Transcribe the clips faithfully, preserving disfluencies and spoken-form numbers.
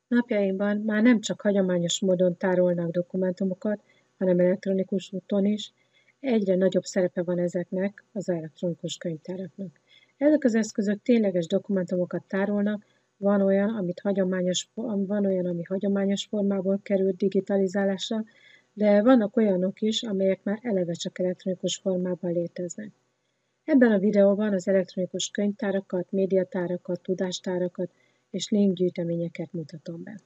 Napjainkban már nem csak hagyományos módon tárolnak dokumentumokat, hanem elektronikus úton is. Egyre nagyobb szerepe van ezeknek az elektronikus könyvtáraknak. Ezek az eszközök tényleges dokumentumokat tárolnak, van olyan, amit hagyományos, van olyan, ami hagyományos formából került digitalizálásra, de vannak olyanok is, amelyek már eleve csak elektronikus formában léteznek. Ebben a videóban az elektronikus könyvtárakat, médiatárakat, tudástárakat és linkgyűjteményeket mutatom be.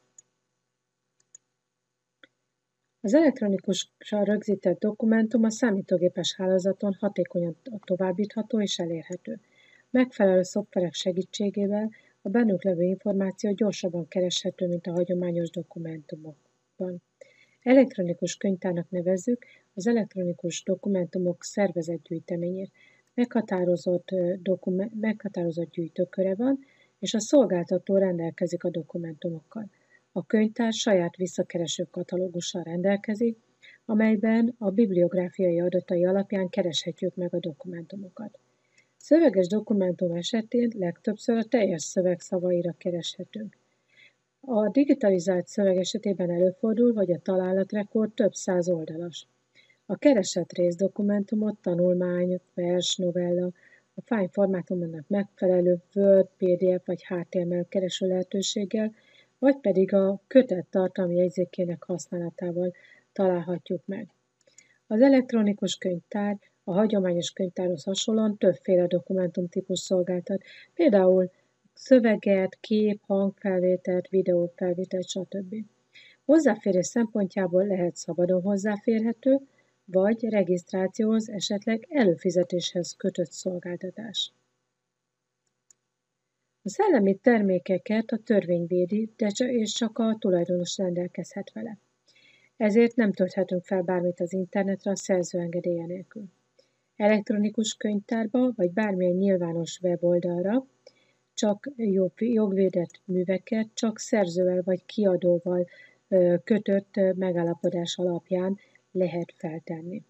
Az elektronikusan rögzített dokumentum a számítógépes hálózaton hatékonyan továbbítható és elérhető. Megfelelő szoftverek segítségével a bennük levő információ gyorsabban kereshető, mint a hagyományos dokumentumokban. Elektronikus könyvtárnak nevezzük az elektronikus dokumentumok szervezett gyűjteményét. Meghatározott, dokumen- meghatározott gyűjtőköre van, és a szolgáltató rendelkezik a dokumentumokkal. A könyvtár saját visszakereső katalógussal rendelkezik, amelyben a bibliográfiai adatai alapján kereshetjük meg a dokumentumokat. Szöveges dokumentum esetén legtöbbször a teljes szöveg szavaira kereshetünk. A digitalizált szöveg esetében előfordul, hogy a találatrekord több száz oldalas. A keresett részdokumentumot tanulmány, vers, novella, a fájl formátumnak megfelelő Word, pé dé ef vagy há té em el kereső lehetőséggel, vagy pedig a kötet tartalmi jegyzékének használatával találhatjuk meg. Az elektronikus könyvtár a hagyományos könyvtárhoz hasonlóan többféle dokumentumtípus szolgáltat, például szöveget, kép, hangfelvételt, videófelvételt, stb. Hozzáférés szempontjából lehet szabadon hozzáférhető, vagy regisztrációhoz, esetleg előfizetéshez kötött szolgáltatás. A szellemi termékeket a törvény védi, de és csak a tulajdonos rendelkezhet vele. Ezért nem tölthetünk fel bármit az internetre a szerző engedélye nélkül. Elektronikus könyvtárba vagy bármilyen nyilvános weboldalra csak jogvédett műveket csak szerzővel vagy kiadóval kötött megállapodás alapján lehet feltenni.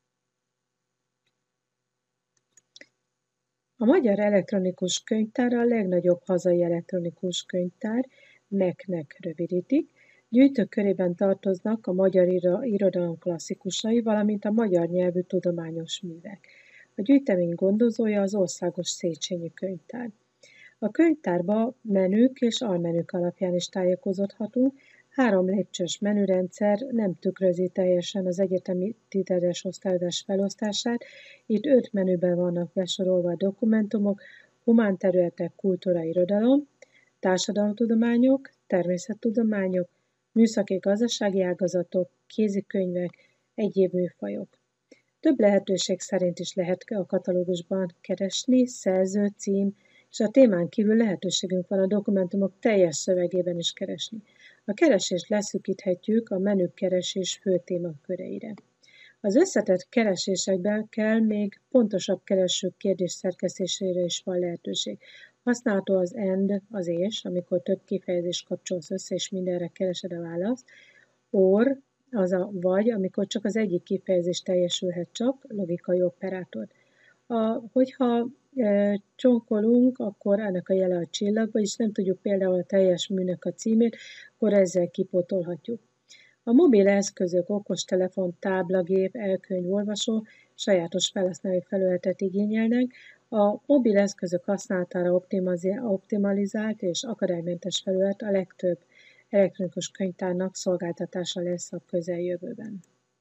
A Magyar Elektronikus Könyvtár a legnagyobb hazai elektronikus könyvtár, em e ká-nek rövidítik. Gyűjtők körében tartoznak a magyar irodalom klasszikusai, valamint a magyar nyelvű tudományos művek. A gyűjtemény gondozója az Országos Széchenyi Könyvtár. A könyvtárba menük és almenük alapján is tájékozódhatunk. Három lépcsős menürendszer nem tükrözi teljesen az egyetemi tizedes osztályozás felosztását. Itt öt menüben vannak besorolva a dokumentumok: humánterületek, kultúra, irodalom, társadalomtudományok, természettudományok, műszaki gazdasági ágazatok, kézikönyvek, egyéb műfajok. Több lehetőség szerint is lehet a katalógusban keresni, szerző, cím, és a témán kívül lehetőségünk van a dokumentumok teljes szövegében is keresni. A keresést leszűkíthetjük a menükeresés fő témaköreire. Az összetett keresésekben kell még pontosabb kereső kérdés szerkesztésére is van lehetőség. Használható az and, az és, amikor több kifejezést kapcsolsz össze, és mindenre keresed a választ. Or, az a vagy, amikor csak az egyik kifejezés teljesülhet csak, logikai operátor. A, hogyha e, csonkolunk, akkor ennek a jele a csillag, vagyis nem tudjuk például a teljes műnek a címét, akkor ezzel kipótolhatjuk. A mobil eszközök, okostelefon, táblagép, elkönyv, olvasó sajátos felhasználói felületet igényelnek. A mobil eszközök használatára optimalizált és akadálymentes felület a legtöbb elektronikus könyvtárnak szolgáltatása lesz a közeljövőben.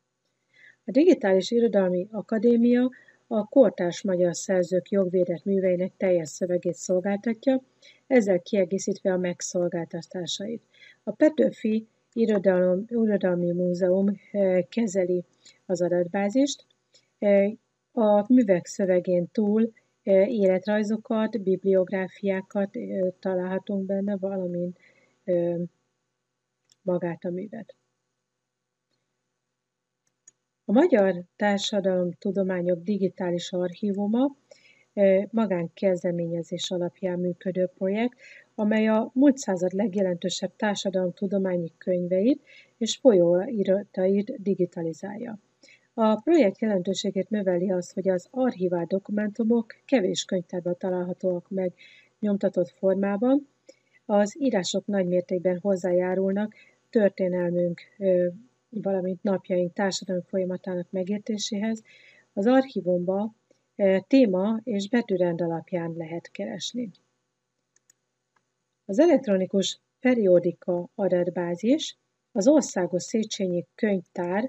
A Digitális Irodalmi Akadémia a kortárs magyar szerzők jogvédett műveinek teljes szövegét szolgáltatja, ezzel kiegészítve a megszolgáltatásait. A Petőfi Irodalom, Irodalmi Múzeum kezeli az adatbázist. A művek szövegén túl életrajzokat, bibliográfiákat találhatunk benne, valamint magát a művet. A Magyar Társadalomtudományok Digitális Archívuma magánkezdeményezés alapján működő projekt, amely a múlt század legjelentősebb társadalomtudományi könyveit és folyóiratait digitalizálja. A projekt jelentőségét növeli az, hogy az archivált dokumentumok kevés könyvtárban találhatóak meg nyomtatott formában, Az írások nagymértékben hozzájárulnak történelmünk, valamint napjaink társadalmi folyamatának megértéséhez. Az archívumba téma és betűrend alapján lehet keresni. Az elektronikus periódika adatbázis az Országos Széchenyi Könyvtár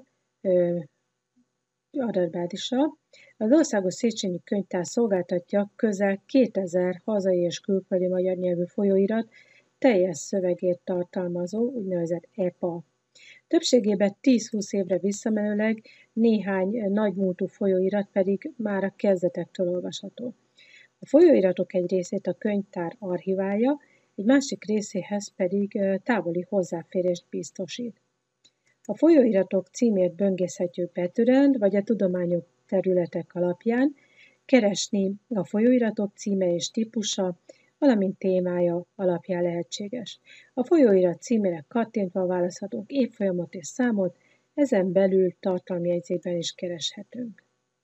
adatbázisa. Az Országos Széchenyi Könyvtár szolgáltatja közel kétezer hazai és külföldi magyar nyelvű folyóirat teljes szövegét tartalmazó úgynevezett é pé á. Többségében tíz-húsz évre visszamenőleg néhány nagymúltú folyóirat pedig már a kezdetektől olvasható. A folyóiratok egy részét a könyvtár archiválja, egy másik részéhez pedig távoli hozzáférést biztosít. A folyóiratok címét böngészhetjük betűrend vagy a tudományok területek alapján, keresni a folyóiratok címe és típusa, valamint témája alapján lehetséges. A folyóirat címére kattintva választhatunk évfolyamot és számot, ezen belül tartalomjegyzékben is kereshetünk.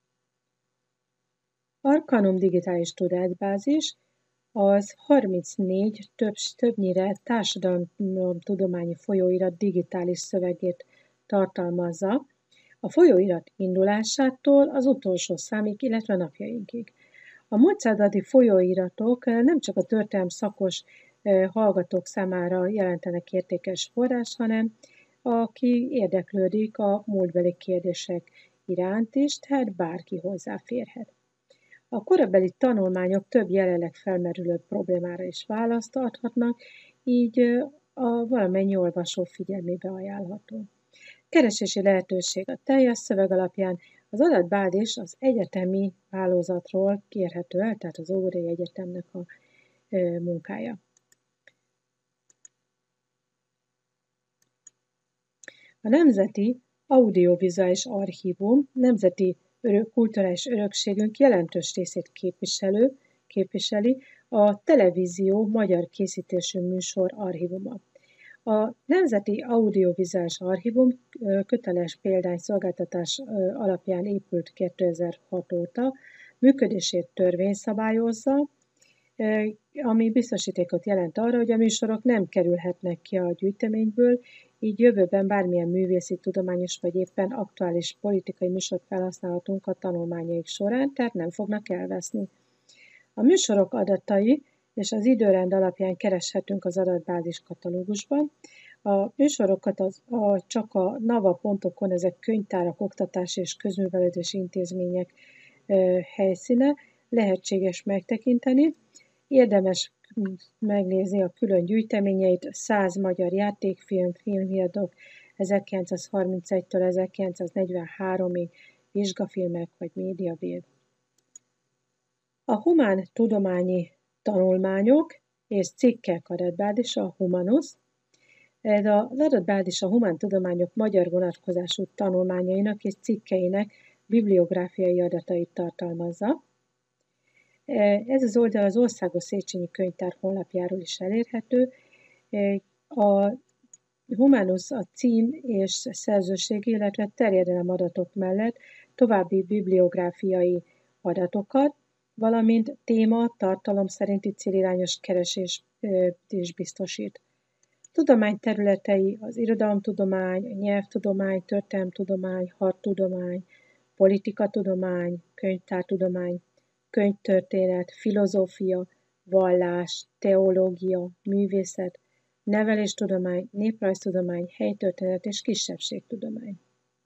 Arcanum digitális tudatbázis az harmincnégy több, többnyire társadalomtudományi folyóirat digitális szövegét tartalmazza, a folyóirat indulásától az utolsó számig, illetve napjainkig. A múltszázadi folyóiratok nem csak a történelem szakos hallgatók számára jelentenek értékes forrás, hanem aki érdeklődik a múltbeli kérdések iránt is, tehát bárki hozzáférhet. A korabeli tanulmányok több jelenleg felmerülő problémára is választ adhatnak, így a valamennyi olvasó figyelmébe ajánlható. Keresési lehetőség a teljes szöveg alapján, az adatbázis az egyetemi hálózatról kérhető el, tehát az Óvodai Egyetemnek a ö, munkája. A Nemzeti Audiovizuális Archívum nemzeti örök, kulturális örökségünk jelentős részét képviselő, képviseli a televízió magyar készítésű műsor archívuma. A Nemzeti Audiovizuális Archívum köteles példányszolgáltatás alapján épült kétezer-hat óta, működését törvény szabályozza, ami biztosítékot jelent arra, hogy a műsorok nem kerülhetnek ki a gyűjteményből, így jövőben bármilyen művészi, tudományos vagy éppen aktuális politikai műsort felhasználhatunk a tanulmányaik során, tehát nem fognak elveszni. A műsorok adatai és az időrend alapján kereshetünk az adatbázis katalógusban. A műsorokat az, a, csak a nava pont org-on, ezek könyvtárak, oktatási és közművelődési intézmények e, helyszíne, lehetséges megtekinteni. Érdemes megnézni a külön gyűjteményeit, száz magyar játékfilm, filmhíradók ezerkilencszázharmincegytől ezerkilencszáznegyvenháromig, vizsgafilmek vagy médiavév. A humán tudományi tanulmányok és cikkek adatbázisa, a Humanus. Ez az adatbázis a humántudományok magyar vonatkozású tanulmányainak és cikkeinek bibliográfiai adatait tartalmazza. Ez az oldal az Országos Széchenyi Könyvtár honlapjáról is elérhető. A Humanus a cím és szerzőség, illetve terjedelem adatok mellett további bibliográfiai adatokat, valamint téma, tartalom szerinti célirányos keresést is biztosít. Tudományterületei az irodalomtudomány, nyelvtudomány, történelemtudomány, hadtudomány, politikatudomány, könyvtártudomány, könyvtörténet, filozófia, vallás, teológia, művészet, neveléstudomány, néprajztudomány, helytörténet és kisebbségtudomány.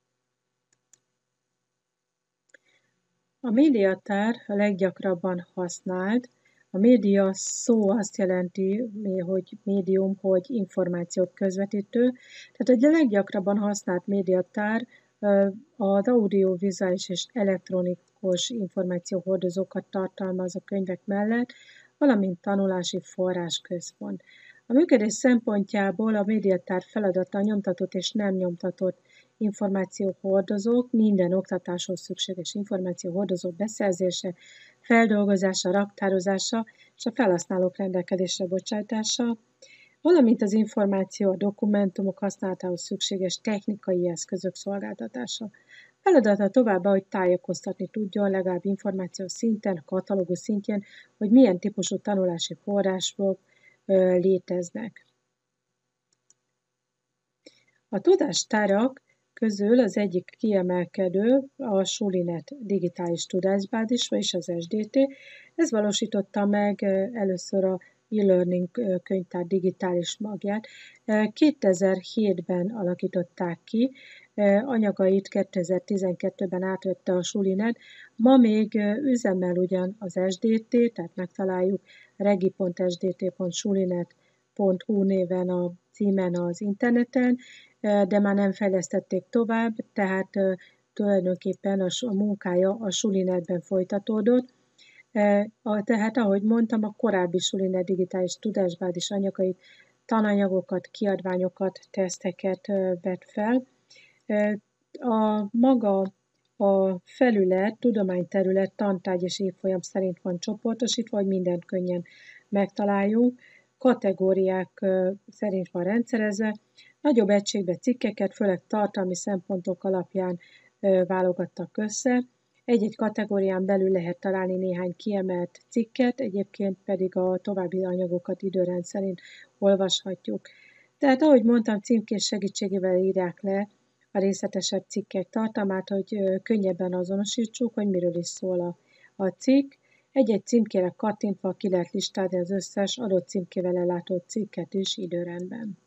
A médiatár a leggyakrabban használt. A média szó azt jelenti, hogy médium, hogy információk közvetítő. Tehát a leggyakrabban használt médiatár az audiovizuális és elektronikus információhordozókat tartalmaz a könyvek mellett, valamint tanulási forrásközpont. A működés szempontjából a médiatár feladata a nyomtatott és nem nyomtatott információhordozók, minden oktatáshoz szükséges információhordozók beszerzése, feldolgozása, raktározása és a felhasználók rendelkezésre bocsátása, valamint az információ, a dokumentumok használatához szükséges technikai eszközök szolgáltatása. Feladata továbbá, hogy tájékoztatni tudjon legalább információs szinten, katalógus szintjén, hogy milyen típusú tanulási források léteznek. A tudástárak közül az egyik kiemelkedő a Sulinet digitális tudásbázis, vagyis az es dé té. Ez valósította meg először a e-learning könyvtár digitális magját. kétezer-hétben alakították ki, anyagait kétezer-tizenkettőben átvette a Sulinet. Ma még üzemel ugyan az es dé té, tehát megtaláljuk regi pont es dé té pont sulinet pont hu néven a címen az interneten, de már nem fejlesztették tovább, tehát tulajdonképpen a munkája a Sulinetben folytatódott. Tehát, ahogy mondtam, a korábbi Sulinet digitális tudásbázis anyagait, tananyagokat, kiadványokat, teszteket vett fel. A maga a felület, tudományterület, tantárgy és évfolyam szerint van csoportosítva, hogy mindent könnyen megtaláljuk. Kategóriák szerint van rendszerezve. Nagyobb egységbe cikkeket, főleg tartalmi szempontok alapján válogattak össze. Egy-egy kategórián belül lehet találni néhány kiemelt cikket, egyébként pedig a további anyagokat időrend szerint olvashatjuk. Tehát, ahogy mondtam, címkés segítségével írják le a részletesebb cikkek tartalmát, hogy könnyebben azonosítsuk, hogy miről is szól a, a cikk. Egy-egy címkére kattintva ki lehet listálni az összes adott címkével ellátott cikket is időrendben.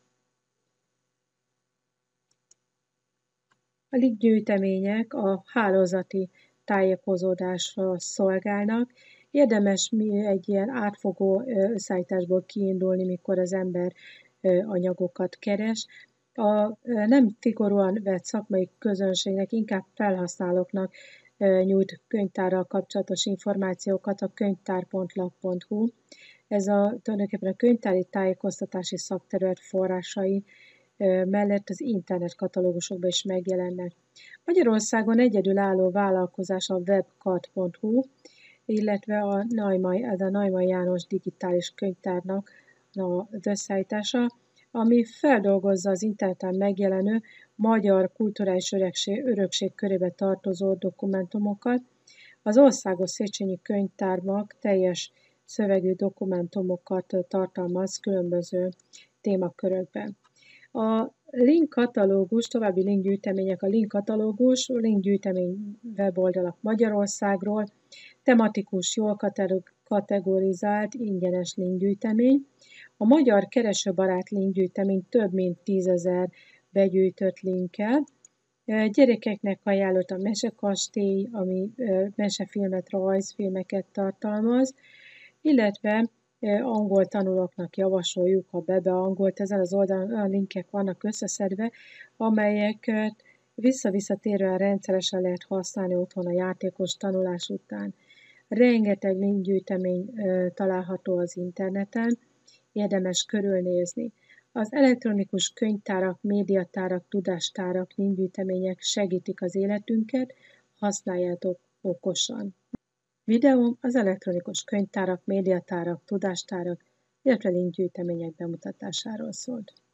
A linkgyűjtemények a hálózati tájékozódásra szolgálnak. Érdemes egy ilyen átfogó összeállításból kiindulni, mikor az ember anyagokat keres. A nem szigorúan vett szakmai közönségnek, inkább felhasználóknak nyújt könyvtárral kapcsolatos információkat a könyvtár pont lap pont hu. Ez a, tulajdonképpen a könyvtári tájékoztatási szakterület forrásai mellett az internet katalógusokban is megjelennek. Magyarországon egyedülálló vállalkozás a webkat pont hu, illetve a Neumann, ez a Neumann János digitális könyvtárnak az összeállítása, ami feldolgozza az interneten megjelenő magyar kulturális örökség, örökség körébe tartozó dokumentumokat. Az Országos Széchenyi Könyvtármak teljes szövegű dokumentumokat tartalmaz különböző témakörökben. A linkkatalógus, további linkgyűjtemények, a linkkatalógus, linkgyűjtemény weboldalak Magyarországról, tematikus, jól kategorizált, ingyenes linkgyűjtemény. A magyar keresőbarát linkgyűjtemény több mint tízezer begyűjtött linkkel. Gyerekeknek ajánlott a Mesekastély, ami mesefilmet, rajzfilmeket tartalmaz, illetve angol tanulóknak javasoljuk, ha bebeangolt, ezen az oldalon olyan linkek vannak összeszedve, amelyeket vissza-visszatérően rendszeresen lehet használni otthon a játékos tanulás után. Rengeteg linkgyűjtemény található az interneten, érdemes körülnézni. Az elektronikus könyvtárak, médiatárak, tudástárak, linkgyűjtemények segítik az életünket, használjátok okosan. Videóm az elektronikus könyvtárak, médiatárak, tudástárak, illetve linkgyűjtemények bemutatásáról szólt.